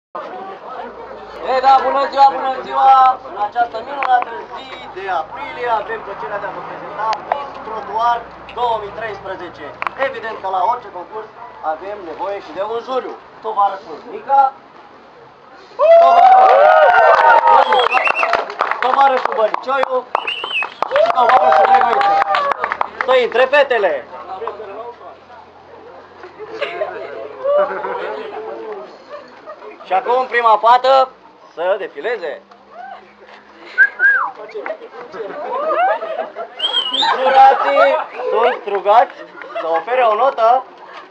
Ei, da, bună ziua, bună ziua! În această minunată zi de aprilie avem plăcerea de a vă prezenta Miss Trotuar 2013. Evident că la orice concurs avem nevoie și de un juriu. Tovarășul Mica, tovarășul Bănicioiu și tovarășul Negoiță. Să intre fetele! Și acum prima fată să defileze. Jurații sunt rugați să ofere o notă.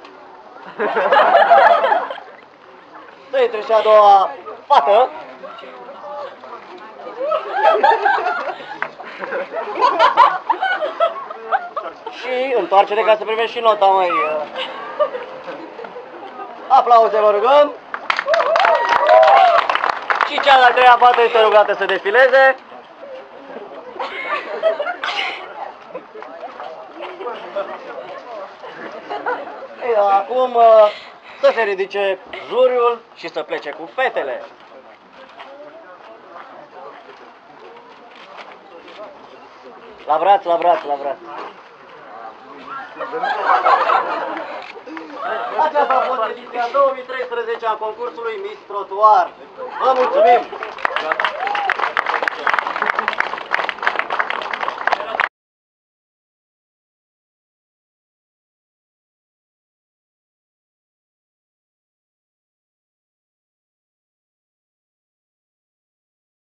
Să intre și a doua fată. Și întoarcere ca să primești și nota, mai. Aplauze, vă rugăm. Și cea de-a treia fată este rugată să defileze. Ei, acum să se ridice juriul și să plece cu fetele. La braț, la braț, la braț. Aceasta a fost ediția 2013 a concursului Miss Trotuar. Vă mulțumim!